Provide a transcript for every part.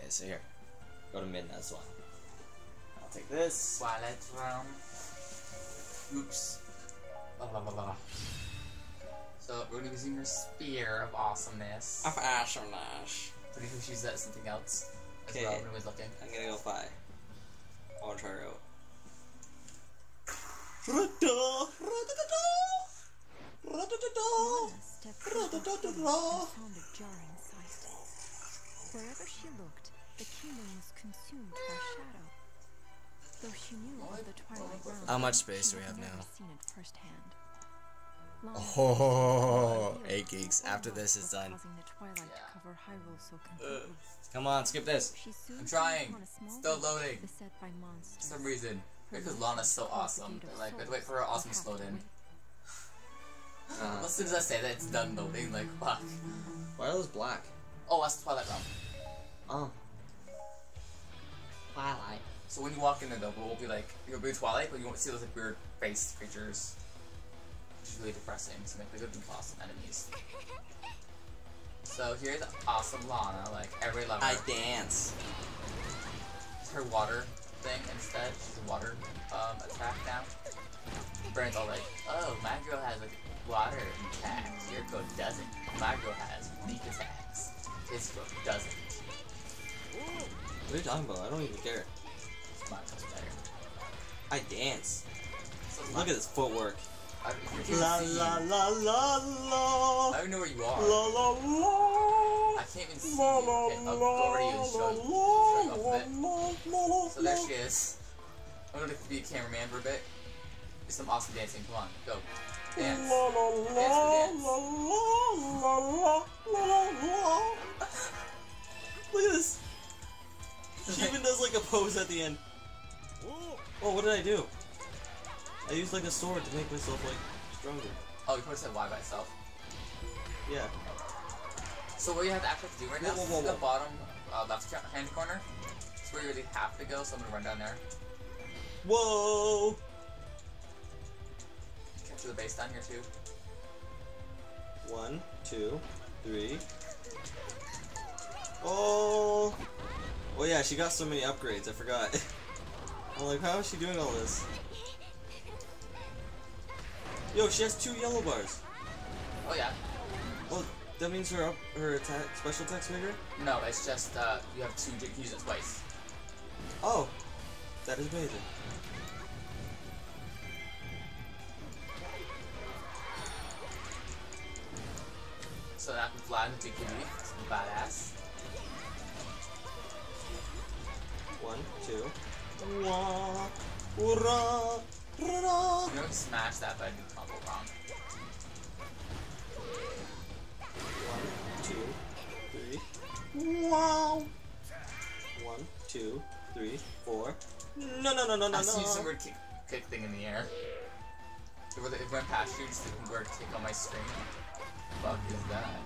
so here. Go to mid as well. I'll take this. Twilight Realm. Oops. Blah, blah, blah, blah. So we're gonna be using her Spear of Awesomeness. Of awesomeness. Pretty sure she's at something else as Okay. well when I was looking. I'm gonna go 5. I wanna try her out. Lana stepped forward and found a jarring sight. Wherever she looked, the kingdom was consumed by shadow. Though she knew of the Twilight Realm, How much space she do we had have never now? seen it firsthand. Lana Oh, had 8 gigs. After this is done. causing the Twilight to cover Hyrule so completely. Come on, skip this. She soon I'm came trying. upon a small Still village loading. beset by monsters. For some reason. Her Because mission Lana's so was called the awesome. Gate of Like, I have to Souls. wait for her awesome You to have load to in. wait. As soon as I say that, it's done loading. Like, fuck. Why are those black? Oh, that's the Twilight Realm. Oh. Twilight. So when you walk in there, though, it will be like, you'll be Twilight, but you won't see those like weird face creatures. Which is really depressing, so make the good and awesome enemies. So here's awesome Lana, like every level. I dance. It's her water thing instead. She's a water attack now. Brand's all like, oh, my girl has like water attacks. Your girl doesn't. My girl has weak attacks. His girl doesn't. What are you talking about? I don't even care. My girl's better. I dance. So Look at this footwork. I La la la la la. I don't know where you are. La la la. I can't even see you. Okay, Gordy is showing off a bit. So there she is. I'm gonna be a cameraman for a bit. Do some awesome dancing. Come on, go. Dance. Dance. Look at this. She even does like a pose at the end. Oh, what did I do? I used like a sword to make myself like stronger. Oh, you probably said Y by itself. Yeah. So what you have to actually do right now Whoa, is whoa, whoa, the bottom left hand corner. That's where you really have to go, so I'm gonna run down there. Whoa! Capture the base down here too. 1, 2, 3. Oh! Oh yeah, she got so many upgrades, I forgot. I'm like, how is she doing all this? Yo, she has 2 yellow bars. Oh yeah. Oh, that means her attack, special attack's bigger? No, it's just you have two. You can use it twice. Oh, that is amazing. So that I can fly in the big kitty. It's badass. 1, 2. Wah, hurrah, hurrah. I'm gonna smash that, but I did the combo wrong. 1, 2, 3. Wow. 1, 2, 3, 4. No, no, no, no, no, I see some no. weird kick thing in the air. It went past you, just a weird kick on my screen. Fuck is that?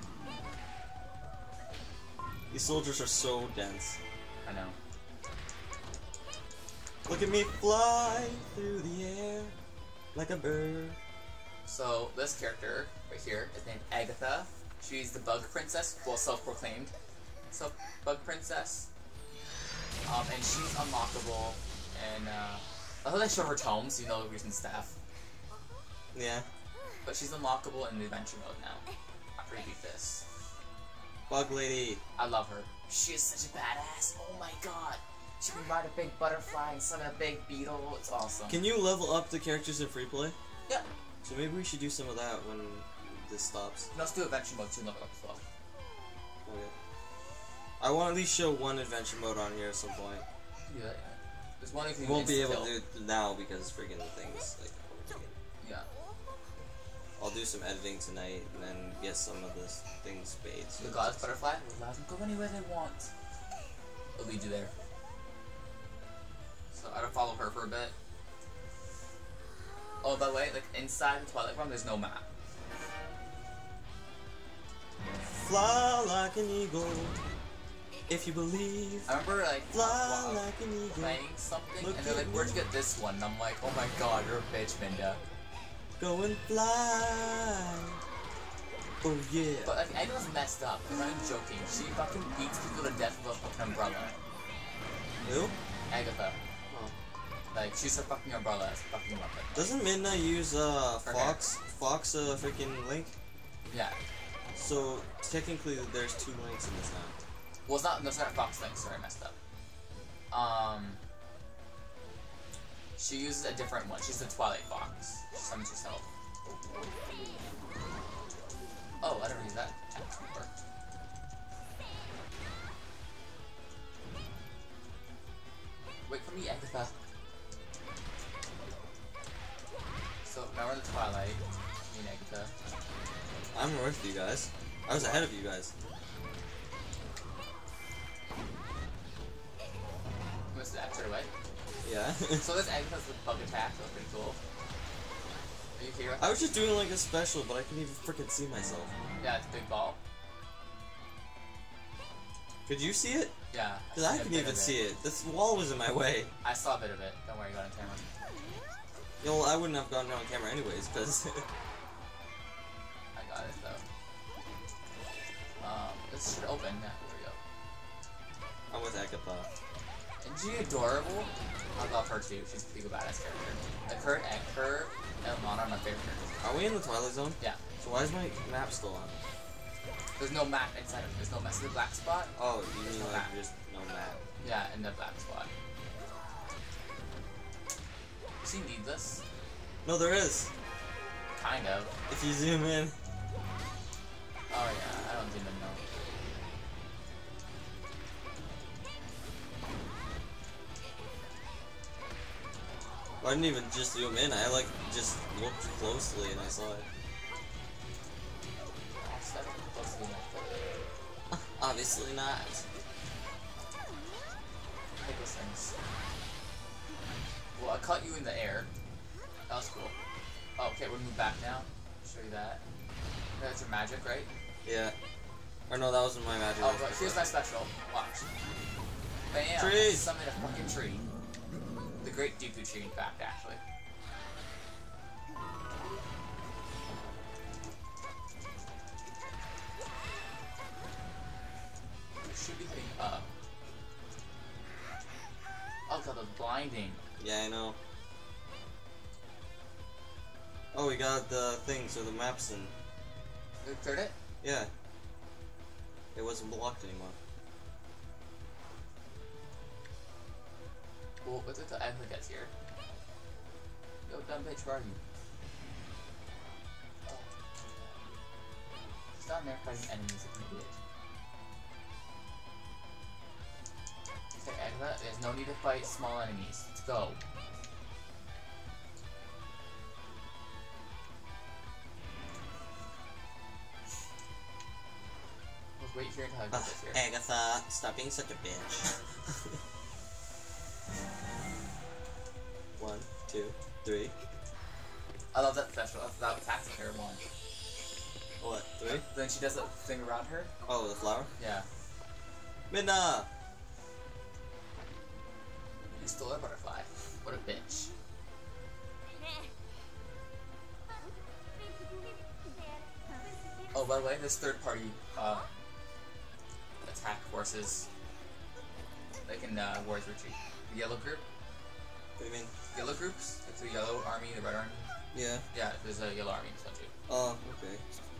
These soldiers are so dense. I know. Look at me fly through the air like a bird. So this character right here is named Agatha. She's the Bug Princess, well, self-proclaimed Bug Princess. And she's unlockable. And I thought they show her tomes, you know, the recent stuff. Yeah. But she's unlockable in the adventure mode now. After you beat this. Bug lady. I love her. She is such a badass. Oh my god. She can ride a big butterfly and summon a big beetle. It's awesome. Can you level up the characters in free play? Yeah. So maybe we should do some of that when this stops. Let's do adventure mode 2 level up as well. Okay. I want to at least show one adventure mode on here at some point. Yeah. There's one you can Won't be able kill. to do it now because friggin' the things like. Yeah. I'll do some editing tonight and then get some of this things made. So The goddess butterfly will allow them to go anywhere they want. It'll lead you there. So I don't follow her for a bit. Oh, by the way, like inside the Twilight Realm, there's no map. Fly like an eagle, if you believe. I remember like Fly like an eagle. playing something, Look and they're like, at "Where'd you me. get this one?" And I'm like, "Oh my god, you're a bitch, Minda." Go and fly. Oh yeah. But like, Agatha's messed up. I'm not even joking. She fucking beats people to death with a fucking umbrella. Who? Agatha. Oh. Like, she's her fucking umbrella as a fucking weapon. Doesn't Midna use hair. Fox freaking Link? Yeah. So technically there's 2 Links in this now. Well, it's not. No, it's not Fox Link. Sorry, I messed up. She uses a different one. She's the Twilight Fox. She summons herself. Oh, I never used that before. Wait for me, Agatha. So now we're in the Twilight. Me and Agatha. I'm with you guys. I was ahead of you guys. Missed that straight away. Yeah. So this Agatha's the bug attack. That was pretty cool. Are you here? I was just doing like a special, but I couldn't even freaking see myself. Yeah, it's a big ball. Could you see it? Yeah. Because I couldn't even see it. This wall was in my way. I saw a bit of it. Don't worry, you got on camera. You know, I wouldn't have gotten it on camera anyways, because... I got it though. This should open. Yeah, there we go. I'm with Agatha. Isn't she adorable? I love her too. She's a pretty badass character. Like her and Lana are my favorite characters. Are we in the Twilight Zone? Yeah. So why is my map still on? There's no map inside of it. There's no mess in the black spot. Oh, you There's mean no like map. just no map? Yeah, in the black spot. Is he needless? No, there is. Kind of. If you zoom in. Oh yeah, I don't even know. I didn't even just zoom in. I like just looked closely and I saw it. Obviously not. Take those things. Well, I caught you in the air. That was cool. Oh, okay, we'll move back now. Show you that. That's your magic, right? Yeah. Or no, that wasn't my magic. Oh, but here's my special. Watch. Bam! Tree! Summon a fucking tree. The Great Dooku tree, in fact, actually. We should be hitting up. Oh god, that's blinding. Yeah, I know. Oh, we got the things or the maps in. You cleared it? Yeah. It wasn't blocked anymore. Well, what's it till Agla gets here? Yo, dumb bitch, where are you? Oh. He's down there fighting enemies like an idiot. Okay, Agla, there's no need to fight small enemies. Let's go. Let's wait here until Agla gets here. Agatha, stop being such a bitch. 1, 2, 3. I love that special. That attacks her one. What? 3? Then she does that thing around her. Oh, the flower? Yeah. Midna! You stole a butterfly. What a bitch. Oh, by the way, this third party attack forces, they can Warriors Retreat. The yellow group, What do you mean? yellow groups, like the yellow army, the red army. Yeah. Yeah, there's a yellow army in this one too. Oh, okay.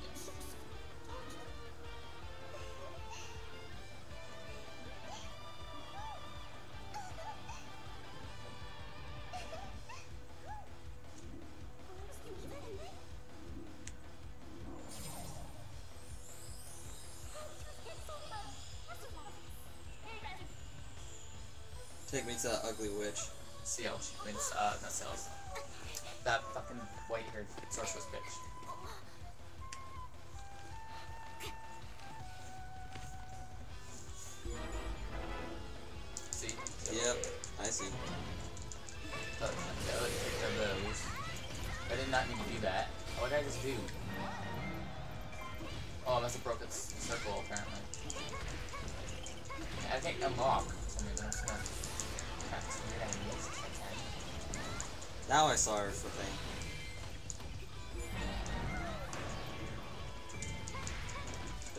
Take me to that ugly witch. Ciel, she wins, not Ciel's. That fucking white-haired sorceress bitch. See? Yep, I see. I did not need to do that. What did I just do? Oh, I must have broke its circle, apparently. I can't unlock for some reason. I'm just gonna crack some weird enemies if I can. Now I saw her flipping.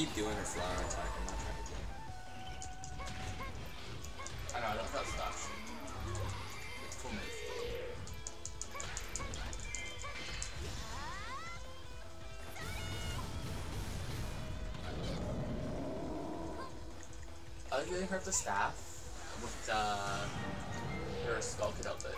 keep doing her flower attack. I'm not trying to do. I know, I don't know stuff. It's cool move. I was getting her with the staff with her skull kid outfit.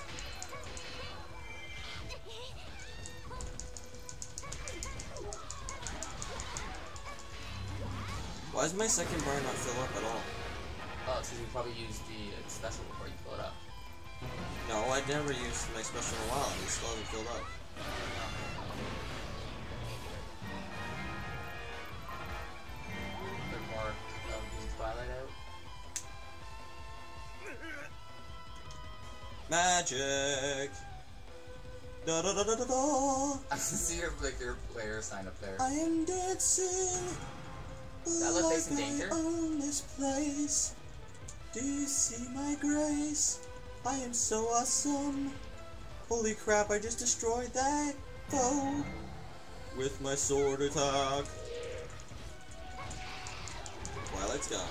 Why does my second bar not fill up at all? Oh, so you probably used the special before you fill it up. No, I never used my special in a while. It still hasn't filled up. Put more of the Twilight out. Magic. Da da da da da da. I can see your player sign up there. I am dancing. That look face in danger? I own this place. Do you see my grace? I am so awesome. Holy crap! I just destroyed that foe with my sword attack. Twilight's gone.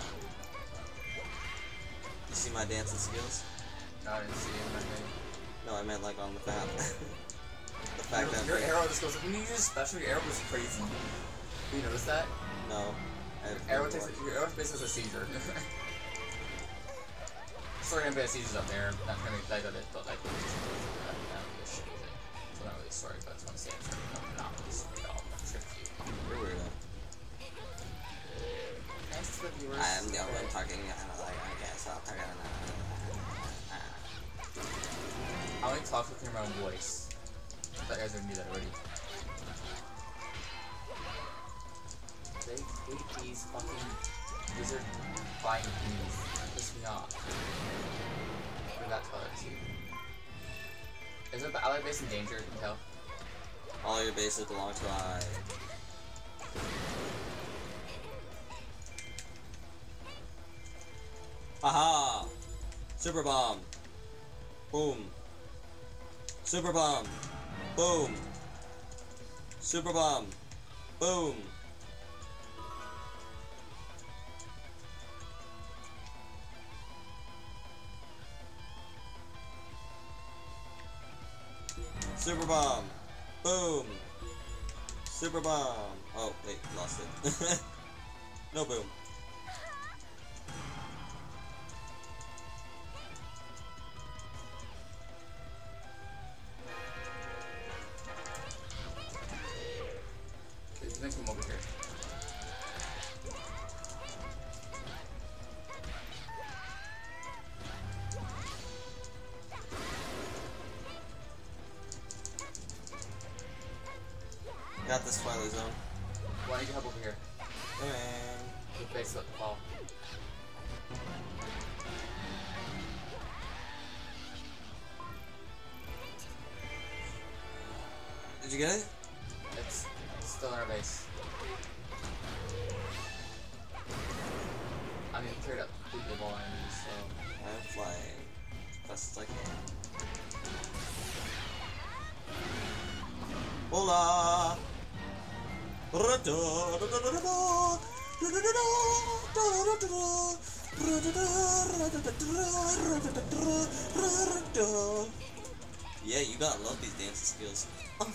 You see my dancing skills? No, I didn't see it in my thing. No, I meant like on the map. The fact that Your arrow just goes. When you use special, your arrow goes crazy. You notice that? no. Your arrow basically has a seizure. Sorry, I'm gonna seizures up there. Not gonna be like it, but like it's just not really a shitty thing. So not really sorry, but I just want to say I'm sorry. No, not really sorry at all. I'm sure you. You're weirdo. Thanks to the viewers. I'm the only one talking. I guess I'll talk. I only talk with my own voice. I thought you guys already knew that already. They hate these fucking wizard flying bees. Piss me off. Look at that color too. Is it the ally base in danger? You can tell. All your bases belong to I. Haha! Super bomb. Boom. Super bomb. Boom. Super bomb. Boom. Super bomb. Boom. Super bomb. Oh, wait, lost it. No boom. Okay, you can come over here. Got this Twilight Zone. Why don't you help over here? And With base about to fall. did you get it? It's still in our base. I mean, we cleared up completely the wall enemies, so. I'm flying fast as I can. Hola! Yeah, you gotta love these dancing skills.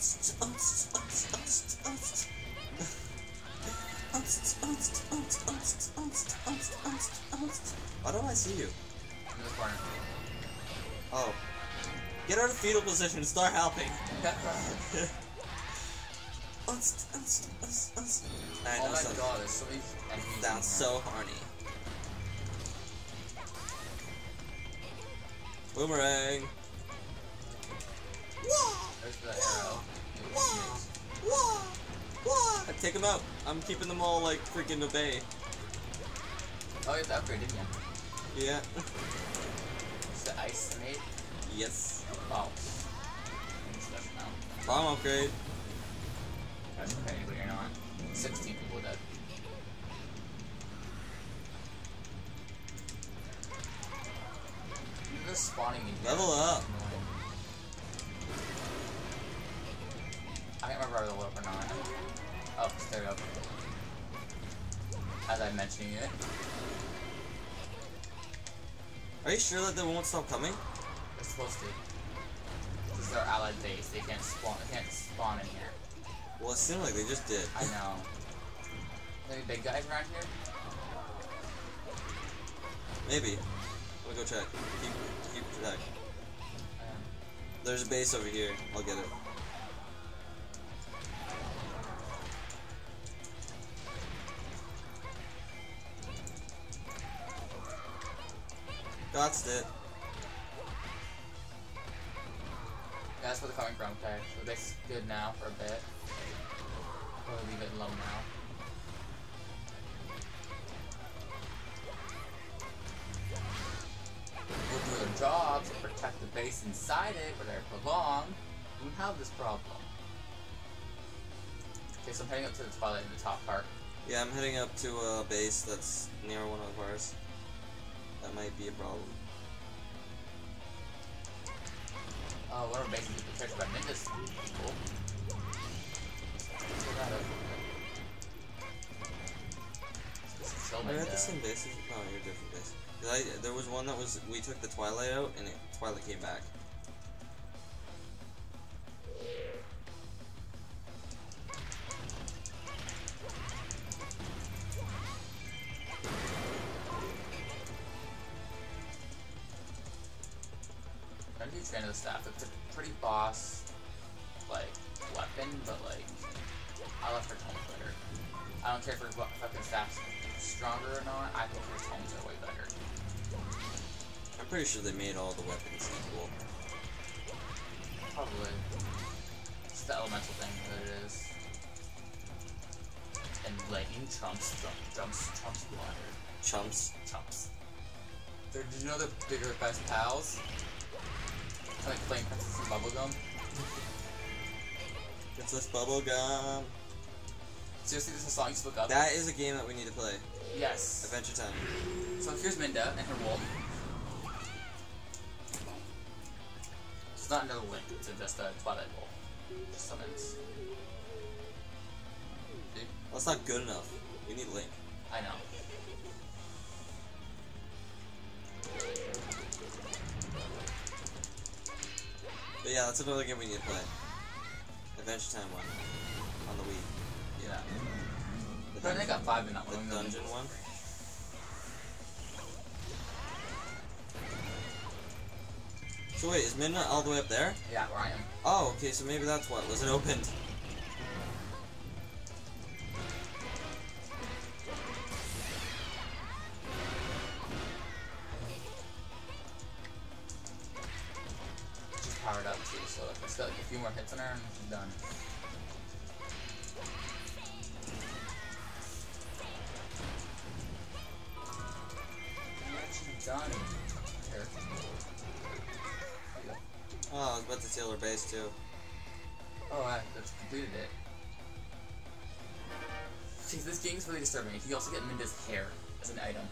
Why don't I see you? In this corner. Oh. Get out of fetal position and start helping. Oh my god, there's so many enemies. Sounds so horny. Boomerang. There's the arrow. Take them out. I'm keeping them all like freaking at bay. Oh, you have to upgrade, didn't you? Yeah. It's the ice I made. Yes. Oh. Special now. Bomb upgrade. That's okay, but you're not. 16 people dead. You're just spawning in here. Level up. I can't remember if I leveled up or not. Oh, there we go. by mentioning it. Are you sure that they won't stop coming? They're supposed to. This is our allied base. They can't spawn. They can't spawn in here. Well, it seemed like they just did. I know. Any big guys around here? Maybe. I'll go check. Keep check. There's a base over here. I'll get it. Got it. Yeah, that's where they're coming from. Okay, so the base is good now for a bit. We'll leave it low now. We'll do their jobs and protect the base inside it where they belong. We won't have this problem. Okay, so I'm heading up to the Twilight in the top part. Yeah, I'm heading up to a base that's near one of ours. That might be a problem. Oh, one of our bases is protected by Minda's people. Are we at the same bases? No, you're different bases. There was one that was, we took the Twilight out, and Twilight came back. I'm a huge fan of the staff. It's a pretty boss, like, weapon, but, like, I love her tomes better. I don't care if her fucking staff's stronger or not, I think her tomes are way better. I'm pretty sure they made all the weapons equal. Probably. It's the elemental thing that it is. And lightning trumps water. Chumps. Chumps. Did you know they're bigger, best pals? Kind of like playing Princess and Bubblegum. Princess Bubblegum. Seriously, this is a song you should look up. That is a game that we need to play. Yes. Adventure Time. So here's Minda and her wolf. It's not another Link, it's just a Twilight wolf. Just summons. See? That's not good enough. We need Link. I know. But yeah, that's another game we need to play. Adventure Time one. On the Wii. Yeah. But I got 5 in that The one. dungeon one. So wait, is Midna all the way up there? Yeah, where I am. Oh, okay, so maybe that's what. Was it opened? She's powered up too, so if I still like a few more hits on her and she's done. Done. Here. Oh, I was about to steal her base too. Oh, I just completed it. See, this game's really disturbing. You can also get Minda's hair as an item.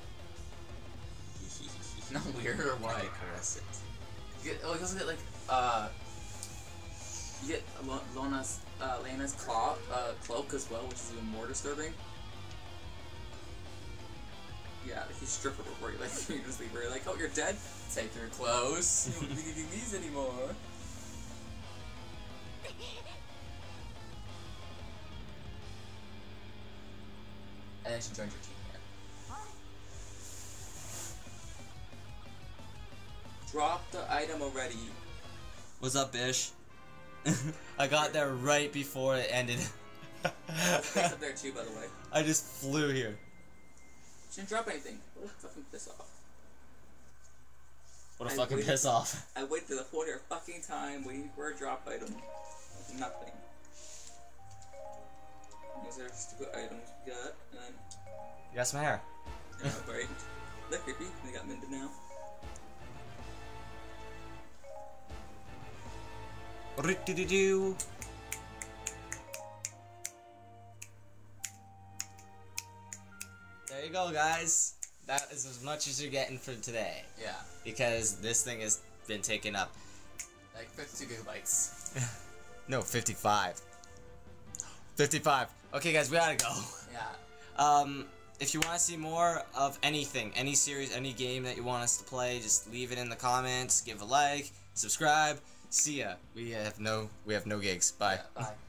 Not weird or what? I caress it. You get, oh, you also get like, you get Lena's cloak as well, which is even more disturbing. Yeah, like you strip her before you you just leave her like, oh, you're dead? Take your clothes. You don't need these anymore. And then she joins your team here. Drop the item already. What's up, Bish? I got there right before it ended. Thanks up there too, by the way. I just flew here. She didn't drop anything. What a fucking piss off. What a fucking piss off. I waited the whole entire fucking time waiting for a drop item. Nothing. These are stupid items we got, and then... You got some hair. Yeah, right. Look creepy. They got Minda now. Ri-do-do-do. There you go, guys. That is as much as you're getting for today. Yeah. Because this thing has been taken up. Like 52 gigabytes. No, 55. 55. Okay, guys, we gotta go. Yeah. if you want to see more of anything, any series, any game that you want us to play, just leave it in the comments, give a like, subscribe. See ya. We have no gigs. Bye. Yeah, bye.